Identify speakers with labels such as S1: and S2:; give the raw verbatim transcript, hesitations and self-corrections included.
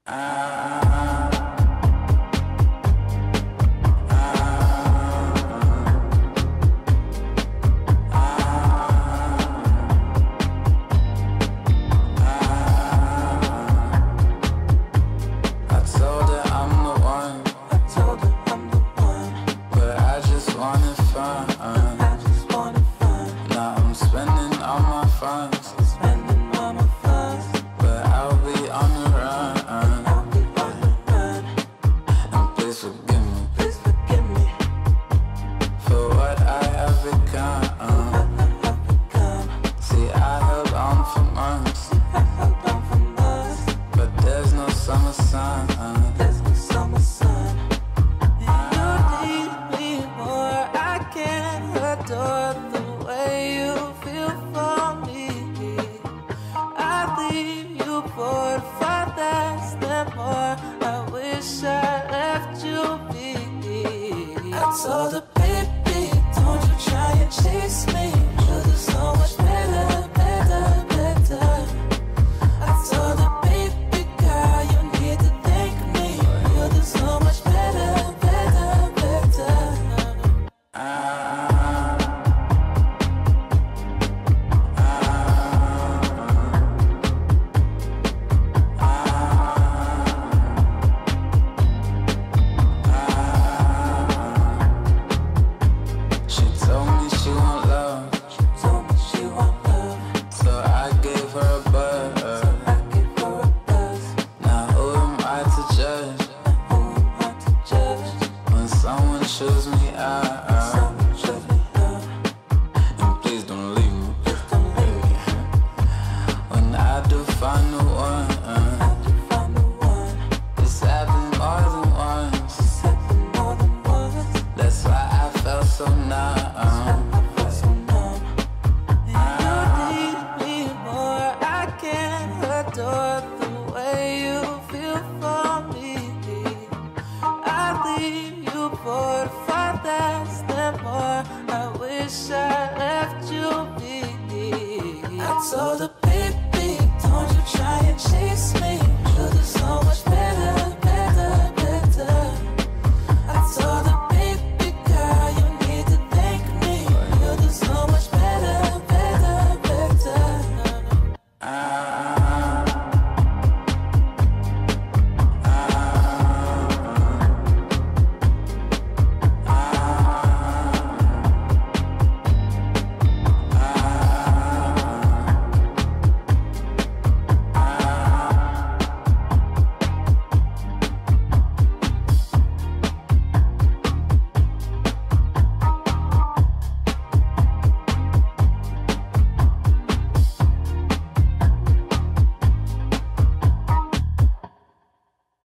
S1: So the baby, don't you try and chase me. You'll do so much better, better, better. I told the baby girl, you need to thank me. You'll do so much better, better, better. Ah.
S2: Choose me out, and please don't leave me. When I do find the one, it's happened more than once. That's why I felt so numb.
S1: You need me more. I can't adore the way you feel for me. I leave you for five thousand more. I wish I left you be. I told the